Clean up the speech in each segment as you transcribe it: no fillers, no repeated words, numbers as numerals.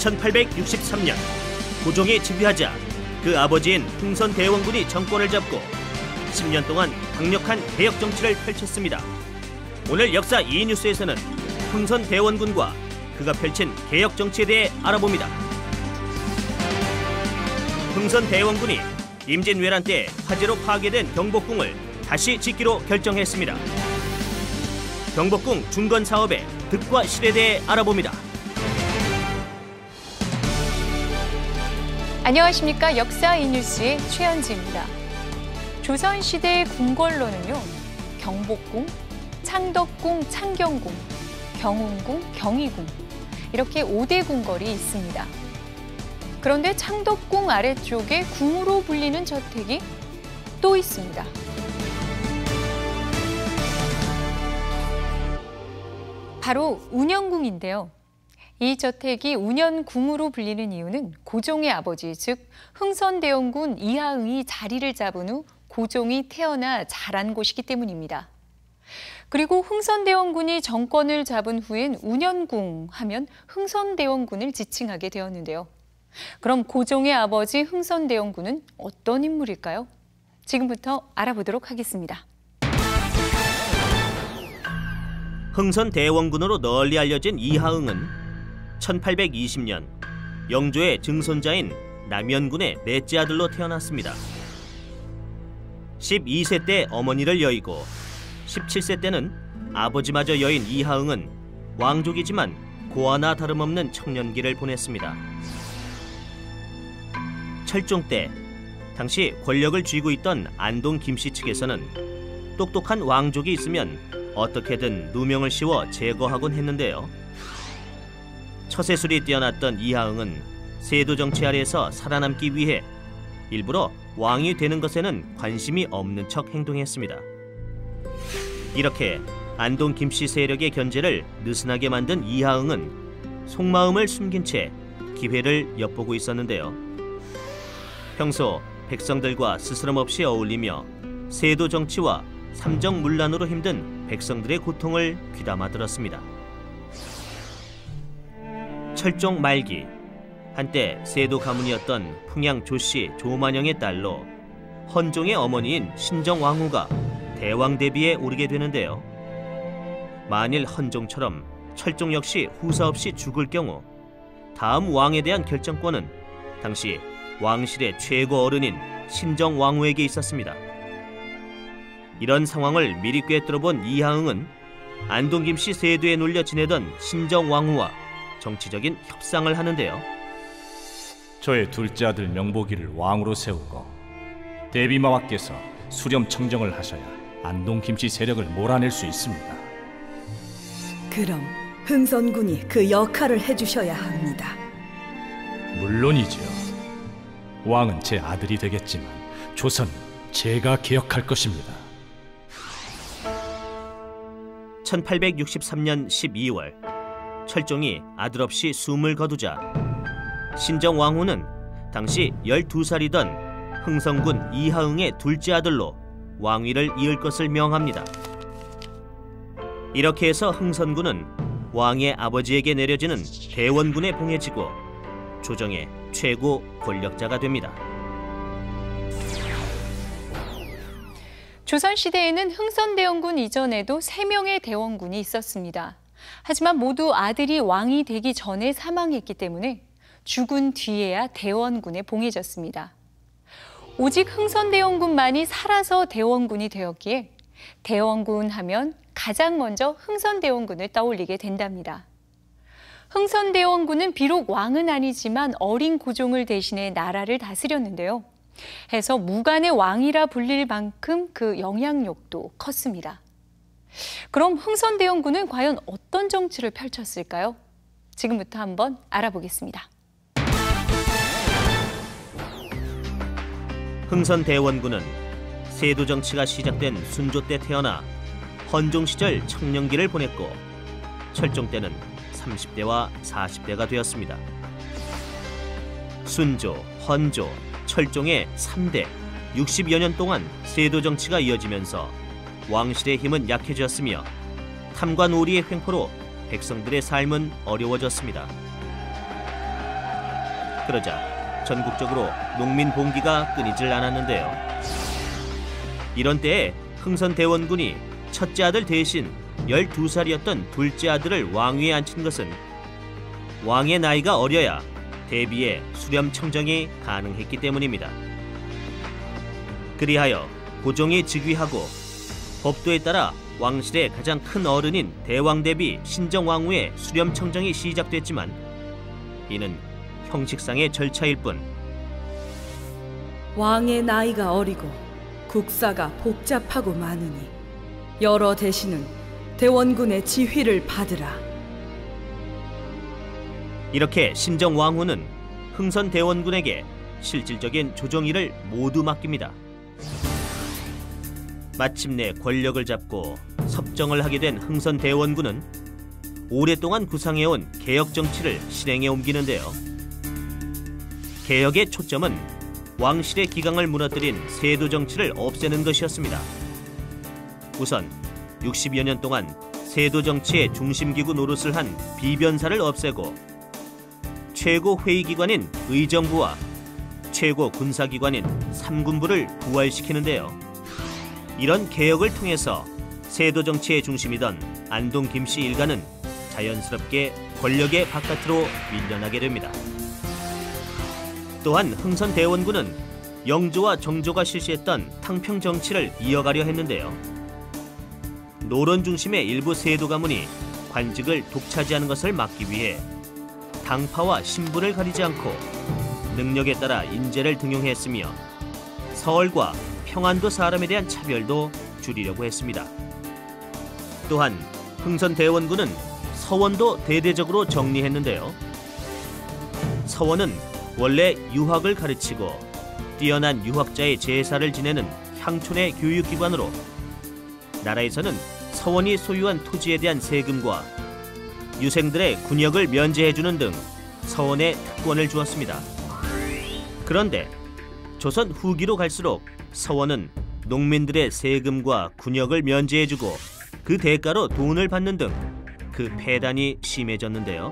1863년 고종이 즉위하자 그 아버지인 흥선대원군이 정권을 잡고 10년 동안 강력한 개혁 정치를 펼쳤습니다. 오늘 역사 E뉴스에서는 흥선대원군과 그가 펼친 개혁 정치에 대해 알아봅니다. 흥선대원군이 임진왜란 때 화재로 파괴된 경복궁을 다시 짓기로 결정했습니다. 경복궁 중건 사업의 득과 실에 대해 알아봅니다. 안녕하십니까. 역사 E뉴스의 최현지입니다. 조선시대의 궁궐로는요, 경복궁, 창덕궁, 창경궁, 경운궁, 경희궁 이렇게 5대 궁궐이 있습니다. 그런데 창덕궁 아래쪽에 궁으로 불리는 저택이 또 있습니다. 바로 운영궁인데요. 이 저택이 운영궁으로 불리는 이유는 고종의 아버지, 즉 흥선대원군 이하응이 자리를 잡은 후 고종이 태어나 자란 곳이기 때문입니다. 그리고 흥선대원군이 정권을 잡은 후엔 운영궁 하면 흥선대원군을 지칭하게 되었는데요. 그럼 고종의 아버지 흥선대원군은 어떤 인물일까요? 지금부터 알아보도록 하겠습니다. 흥선대원군으로 널리 알려진 이하응은 1820년 영조의 증손자인 남연군의 넷째 아들로 태어났습니다. 12세 때 어머니를 여의고 17세 때는 아버지마저 여인 이하응은 왕족이지만 고아나 다름없는 청년기를 보냈습니다. 철종 때 당시 권력을 쥐고 있던 안동 김씨 측에서는 똑똑한 왕족이 있으면 어떻게든 누명을 씌워 제거하곤 했는데요. 처세술이 뛰어났던 이하응은 세도 정치 아래에서 살아남기 위해 일부러 왕이 되는 것에는 관심이 없는 척 행동했습니다. 이렇게 안동 김씨 세력의 견제를 느슨하게 만든 이하응은 속마음을 숨긴 채 기회를 엿보고 있었는데요. 평소 백성들과 스스럼 없이 어울리며 세도 정치와 삼정문란으로 힘든 백성들의 고통을 귀담아 들었습니다. 철종 말기, 한때 세도 가문이었던 풍양 조씨 조만영의 딸로 헌종의 어머니인 신정왕후가 대왕 대비에 오르게 되는데요. 만일 헌종처럼 철종 역시 후사 없이 죽을 경우 다음 왕에 대한 결정권은 당시 왕실의 최고 어른인 신정왕후에게 있었습니다. 이런 상황을 미리 꿰뚫어본 이하응은 안동 김씨 세도에 눌려 지내던 신정왕후와 정치적인 협상을 하는데요. 저의 둘째 아들 명보기를 왕으로 세우고 대비마와께서 수렴 청정을 하셔야 안동 김씨 세력을 몰아낼 수 있습니다. 그럼 흥선군이 그 역할을 해주셔야 합니다. 물론이지요. 왕은 제 아들이 되겠지만 조선은 제가 개혁할 것입니다. 1863년 12월 철종이 아들 없이 숨을 거두자 신정왕후는 당시 12살이던 흥선군 이하응의 둘째 아들로 왕위를 이을 것을 명합니다. 이렇게 해서 흥선군은 왕의 아버지에게 내려지는 대원군에 봉해지고 조정의 최고 권력자가 됩니다. 조선시대에는 흥선대원군 이전에도 3명의 대원군이 있었습니다. 하지만 모두 아들이 왕이 되기 전에 사망했기 때문에 죽은 뒤에야 대원군에 봉해졌습니다. 오직 흥선대원군만이 살아서 대원군이 되었기에 대원군 하면 가장 먼저 흥선대원군을 떠올리게 된답니다. 흥선대원군은 비록 왕은 아니지만 어린 고종을 대신해 나라를 다스렸는데요. 해서 무관의 왕이라 불릴 만큼 그 영향력도 컸습니다. 그럼 흥선대원군은 과연 어떤 정치를 펼쳤을까요? 지금부터 한번 알아보겠습니다. 흥선대원군은 세도 정치가 시작된 순조 때 태어나 헌종 시절 청년기를 보냈고 철종 때는 30대와 40대가 되었습니다. 순조, 헌조, 철종의 3대 60여 년 동안 세도 정치가 이어지면서 왕실의 힘은 약해졌으며 탐과 놀이의 횡포로 백성들의 삶은 어려워졌습니다. 그러자 전국적으로 농민 봉기가 끊이질 않았는데요. 이런 때에 흥선대원군이 첫째 아들 대신 12살이었던 둘째 아들을 왕위에 앉힌 것은 왕의 나이가 어려야 대비의 수렴청정이 가능했기 때문입니다. 그리하여 고종이 즉위하고 법도에 따라 왕실의 가장 큰 어른인 대왕대비 신정왕후의 수렴청정이 시작됐지만 이는 형식상의 절차일 뿐 왕의 나이가 어리고 국사가 복잡하고 많으니 여러 대신은 대원군의 지휘를 받으라. 이렇게 신정왕후는 흥선대원군에게 실질적인 조정 일을 모두 맡깁니다. 마침내 권력을 잡고 섭정을 하게 된 흥선대원군은 오랫동안 구상해온 개혁 정치를 실행에 옮기는데요. 개혁의 초점은 왕실의 기강을 무너뜨린 세도 정치를 없애는 것이었습니다. 우선 60여 년 동안 세도 정치의 중심기구 노릇을 한 비변사를 없애고 최고 회의기관인 의정부와 최고 군사기관인 삼군부를 부활시키는데요. 이런 개혁을 통해서 세도 정치의 중심이던 안동 김씨 일가는 자연스럽게 권력의 바깥으로 밀려나게 됩니다. 또한 흥선대원군은 영조와 정조가 실시했던 탕평 정치를 이어가려 했는데요. 노론 중심의 일부 세도 가문이 관직을 독차지하는 것을 막기 위해 당파와 신분을 가리지 않고 능력에 따라 인재를 등용했으며 서울과 평안도 사람에 대한 차별도 줄이려고 했습니다. 또한 흥선대원군은 서원도 대대적으로 정리했는데요. 서원은 원래 유학을 가르치고 뛰어난 유학자의 제사를 지내는 향촌의 교육기관으로 나라에서는 서원이 소유한 토지에 대한 세금과 유생들의 군역을 면제해주는 등 서원에 특권을 주었습니다. 그런데 조선 후기로 갈수록 서원은 농민들의 세금과 군역을 면제해주고 그 대가로 돈을 받는 등 그 폐단이 심해졌는데요.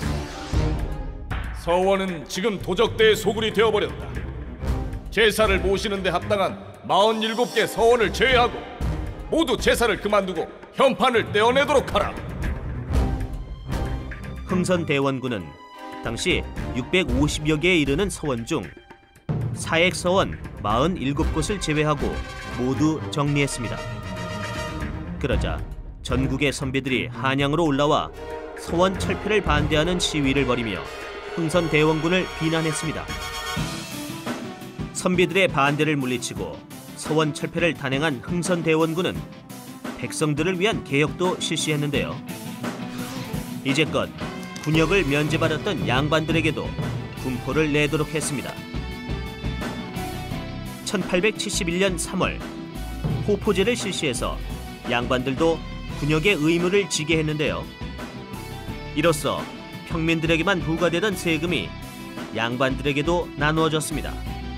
서원은 지금 도적대의 소굴이 되어버렸다. 제사를 모시는 데 합당한 47개 서원을 제외하고 모두 제사를 그만두고 현판을 떼어내도록 하라. 흥선대원군은 당시 650여 개에 이르는 서원 중 사액서원 47곳을 제외하고 모두 정리했습니다. 그러자 전국의 선비들이 한양으로 올라와 서원 철폐를 반대하는 시위를 벌이며 흥선대원군을 비난했습니다. 선비들의 반대를 물리치고 서원 철폐를 단행한 흥선대원군은 백성들을 위한 개혁도 실시했는데요. 이제껏 군역을 면제받았던 양반들에게도 군포를 내도록 했습니다. 1871년 3월 호포제를 실시해서 양반들도 군역의 의무를 지게 했는데요. 이로써 평민들에게만 부과되던 세금이 양반들에게도 나누어졌습니다.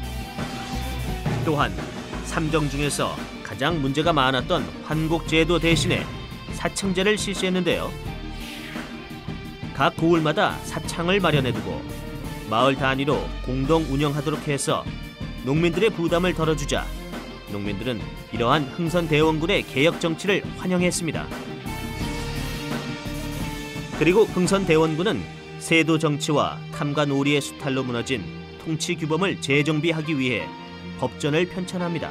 또한 삼정 중에서 가장 문제가 많았던 환곡제도 대신에 사창제를 실시했는데요. 각 고을마다 사창을 마련해두고 마을 단위로 공동 운영하도록 해서 농민들의 부담을 덜어주자 농민들은 이러한 흥선대원군의 개혁 정치를 환영했습니다. 그리고 흥선대원군은 세도 정치와 탐관 오리의 수탈로 무너진 통치 규범을 재정비하기 위해 법전을 편찬합니다.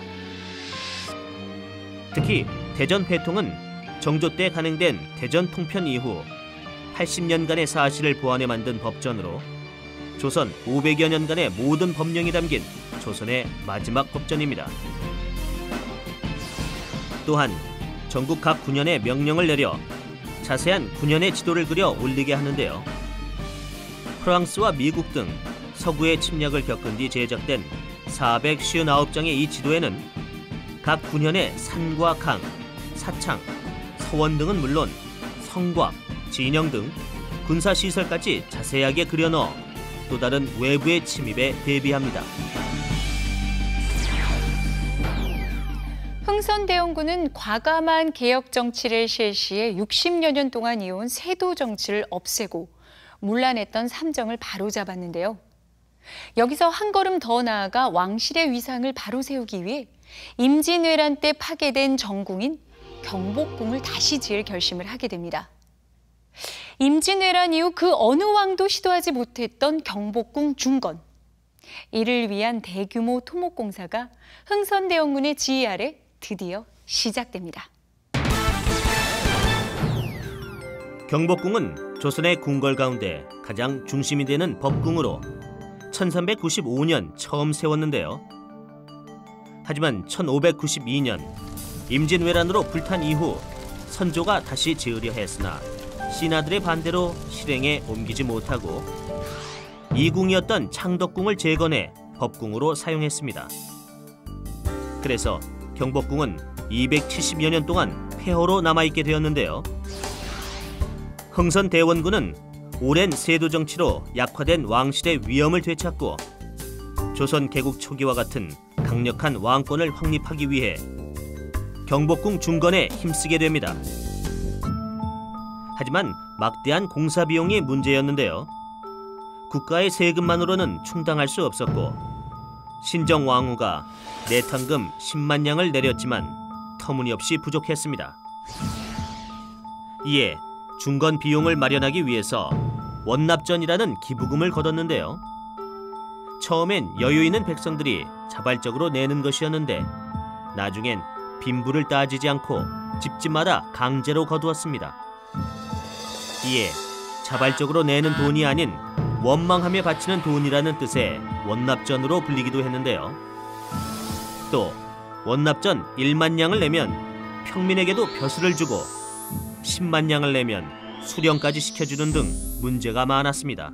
특히 대전 회통은 정조 때 간행된 대전 통편 이후 80년간의 사실을 보완해 만든 법전으로 조선 500여 년간의 모든 법령이 담긴 조선의 마지막 법전입니다. 또한 전국 각 군현에 명령을 내려 자세한 군현의 지도를 그려 올리게 하는데요. 프랑스와 미국 등 서구의 침략을 겪은 뒤 제작된 459장의 이 지도에는 각 군현의 산과 강, 사창, 서원 등은 물론 성곽, 진영 등 군사시설까지 자세하게 그려넣어 또 다른 외부의 침입에 대비합니다. 흥선대원군은 과감한 개혁 정치를 실시해 60여 년 동안 이어온 세도 정치를 없애고 문란했던 삼정을 바로잡았는데요. 여기서 한 걸음 더 나아가 왕실의 위상을 바로 세우기 위해 임진왜란 때 파괴된 정궁인 경복궁을 다시 지을 결심을 하게 됩니다. 임진왜란 이후 그 어느 왕도 시도하지 못했던 경복궁 중건. 이를 위한 대규모 토목공사가 흥선대원군의 지휘 아래 드디어 시작됩니다. 경복궁은 조선의 궁궐 가운데 가장 중심이 되는 법궁으로 1395년 처음 세웠는데요. 하지만 1592년 임진왜란으로 불탄 이후 선조가 다시 지으려 했으나 신하들의 반대로 실행에 옮기지 못하고 이궁이었던 창덕궁을 재건해 법궁으로 사용했습니다. 그래서 경복궁은 270여 년 동안 폐허로 남아있게 되었는데요. 흥선대원군은 오랜 세도 정치로 약화된 왕실의 위엄을 되찾고 조선 개국 초기와 같은 강력한 왕권을 확립하기 위해 경복궁 중건에 힘쓰게 됩니다. 하지만 막대한 공사 비용이 문제였는데요. 국가의 세금만으로는 충당할 수 없었고 신정왕후가 내탕금 10만 냥을 내렸지만 터무니없이 부족했습니다. 이에 중건 비용을 마련하기 위해서 원납전이라는 기부금을 거뒀는데요. 처음엔 여유 있는 백성들이 자발적으로 내는 것이었는데 나중엔 빈부를 따지지 않고 집집마다 강제로 거두었습니다. 이에 자발적으로 내는 돈이 아닌 원망하며 바치는 돈이라는 뜻의 원납전으로 불리기도 했는데요. 또 원납전 1만 냥을 내면 평민에게도 벼슬을 주고 10만 냥을 내면 수령까지 시켜주는 등 문제가 많았습니다.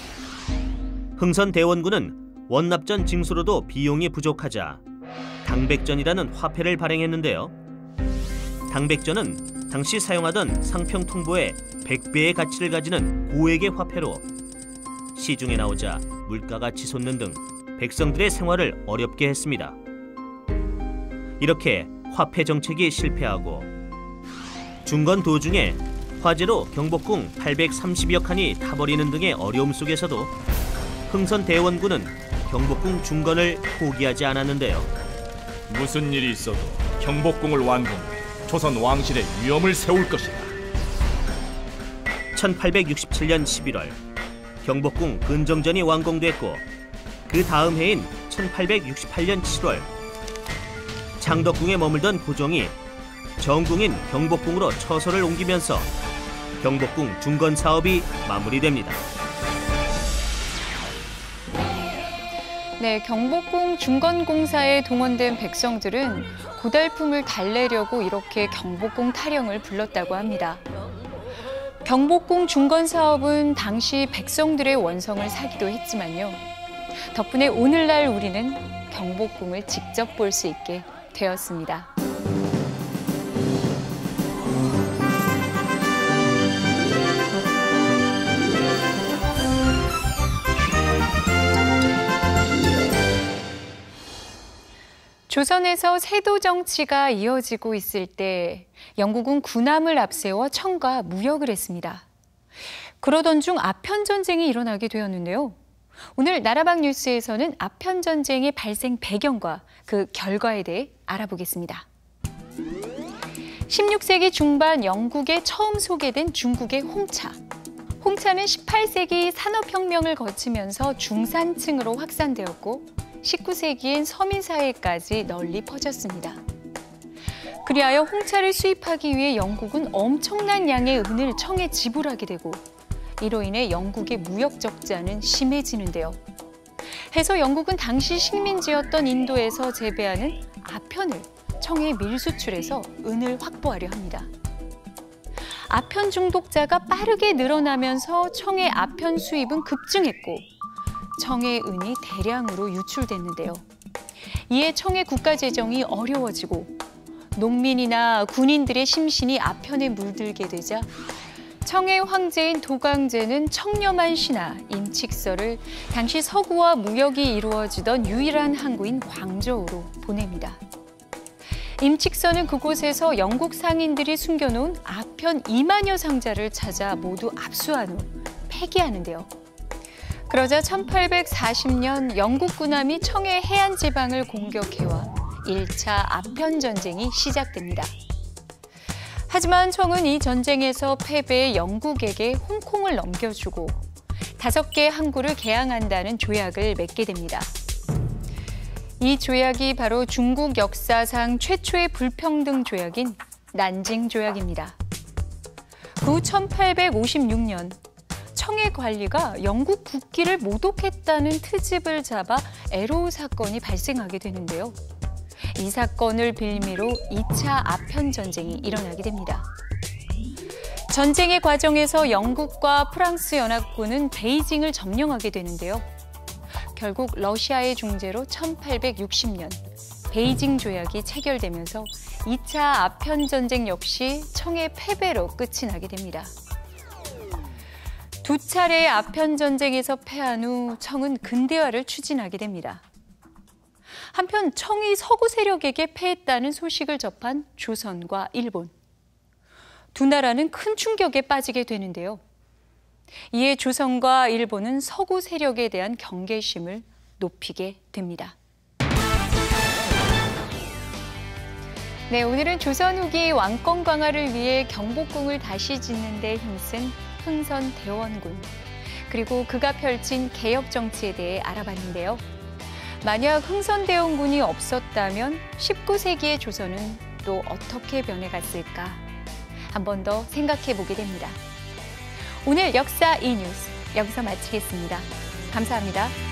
흥선대원군은 원납전 징수로도 비용이 부족하자 당백전이라는 화폐를 발행했는데요. 당백전은 당시 사용하던 상평통보의 100배의 가치를 가지는 고액의 화폐로 시중에 나오자 물가가 치솟는 등 백성들의 생활을 어렵게 했습니다. 이렇게 화폐 정책이 실패하고 중건 도중에 화재로 경복궁 830여 칸이 타버리는 등의 어려움 속에서도 흥선대원군은 경복궁 중건을 포기하지 않았는데요. 무슨 일이 있어도 경복궁을 완공해 조선 왕실의 위엄을 세울 것이다. 1867년 11월 경복궁 근정전이 완공됐고 그 다음 해인 1868년 7월 창덕궁에 머물던 고종이 정궁인 경복궁으로 처소를 옮기면서 경복궁 중건 사업이 마무리됩니다. 네, 경복궁 중건공사에 동원된 백성들은 고달픔을 달래려고 이렇게 경복궁 타령을 불렀다고 합니다. 경복궁 중건 사업은 당시 백성들의 원성을 사기도 했지만요. 덕분에 오늘날 우리는 경복궁을 직접 볼 수 있게 되었습니다. 조선에서 세도 정치가 이어지고 있을 때 영국은 군함을 앞세워 청과 무역을 했습니다. 그러던 중 아편전쟁이 일어나게 되었는데요. 오늘 나라방 뉴스에서는 아편전쟁의 발생 배경과 그 결과에 대해 알아보겠습니다. 16세기 중반 영국에 처음 소개된 중국의 홍차. 홍차는 18세기 산업혁명을 거치면서 중산층으로 확산되었고 19세기엔 서민사회까지 널리 퍼졌습니다. 그리하여 홍차를 수입하기 위해 영국은 엄청난 양의 은을 청에 지불하게 되고 이로 인해 영국의 무역 적자는 심해지는데요. 해서 영국은 당시 식민지였던 인도에서 재배하는 아편을 청에 밀수출해서 은을 확보하려 합니다. 아편 중독자가 빠르게 늘어나면서 청의 아편 수입은 급증했고 청의 은이 대량으로 유출됐는데요. 이에 청의 국가 재정이 어려워지고 농민이나 군인들의 심신이 아편에 물들게 되자 청의 황제인 도강제는 청렴한 신하 임칙서를 당시 서구와 무역이 이루어지던 유일한 항구인 광저우로 보냅니다. 임칙서는 그곳에서 영국 상인들이 숨겨놓은 아편 2만여 상자를 찾아 모두 압수한 후 폐기하는데요. 그러자 1840년 영국 군함이 청해 해안 지방을 공격해와 1차 아편 전쟁이 시작됩니다. 하지만 청은 이 전쟁에서 패배해 영국에게 홍콩을 넘겨주고 5개의 항구를 개항한다는 조약을 맺게 됩니다. 이 조약이 바로 중국 역사상 최초의 불평등 조약인 난징 조약입니다. 그 후 1856년 청해 관리가 영국 국기를 모독했다는 트집을 잡아 애로우 사건이 발생하게 되는데요. 이 사건을 빌미로 2차 아편 전쟁이 일어나게 됩니다. 전쟁의 과정에서 영국과 프랑스 연합군은 베이징을 점령하게 되는데요. 결국 러시아의 중재로 1860년 베이징 조약이 체결되면서 2차 아편 전쟁 역시 청의 패배로 끝이 나게 됩니다. 2차례의 아편 전쟁에서 패한 후 청은 근대화를 추진하게 됩니다. 한편 청이 서구 세력에게 패했다는 소식을 접한 조선과 일본. 두 나라는 큰 충격에 빠지게 되는데요. 이에 조선과 일본은 서구 세력에 대한 경계심을 높이게 됩니다. 네, 오늘은 조선 후기 왕권 강화를 위해 경복궁을 다시 짓는 데 힘쓴 흥선 대원군, 그리고 그가 펼친 개혁 정치에 대해 알아봤는데요. 만약 흥선 대원군이 없었다면 19세기의 조선은 또 어떻게 변해갔을까? 한 번 더 생각해 보게 됩니다. 오늘 역사 E-뉴스 여기서 마치겠습니다. 감사합니다.